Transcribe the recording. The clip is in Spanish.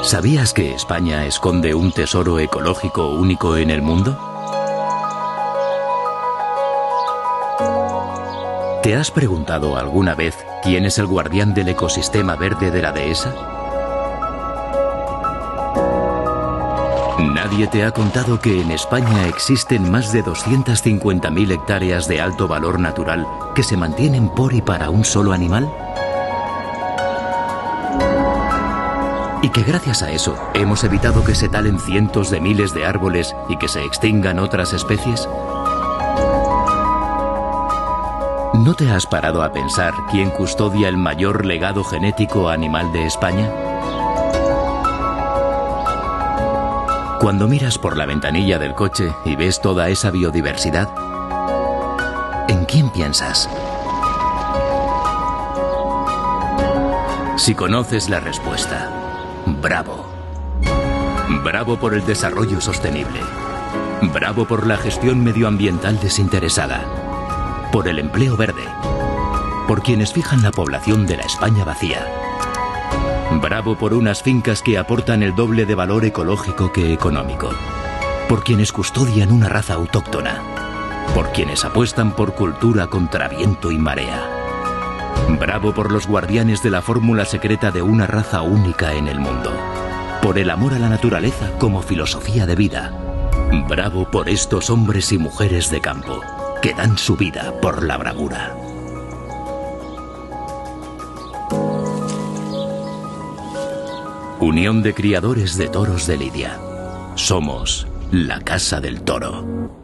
¿Sabías que España esconde un tesoro ecológico único en el mundo? ¿Te has preguntado alguna vez quién es el guardián del ecosistema verde de la dehesa? Nadie te ha contado que en España existen más de 250.000 hectáreas de alto valor natural que se mantienen por y para un solo animal. Y que gracias a eso hemos evitado que se talen cientos de miles de árboles y que se extingan otras especies. ¿No te has parado a pensar quién custodia el mayor legado genético animal de España? Cuando miras por la ventanilla del coche y ves toda esa biodiversidad, ¿en quién piensas? Si conoces la respuesta, bravo. Bravo por el desarrollo sostenible. Bravo por la gestión medioambiental desinteresada. Por el empleo verde. Por quienes fijan la población de la España vacía. Bravo por unas fincas que aportan el doble de valor ecológico que económico. Por quienes custodian una raza autóctona. Por quienes apuestan por cultura contra viento y marea. Bravo por los guardianes de la fórmula secreta de una raza única en el mundo. Por el amor a la naturaleza como filosofía de vida. Bravo por estos hombres y mujeres de campo que dan su vida por la bravura. Unión de Criadores de Toros de Lidia. Somos la Casa del Toro.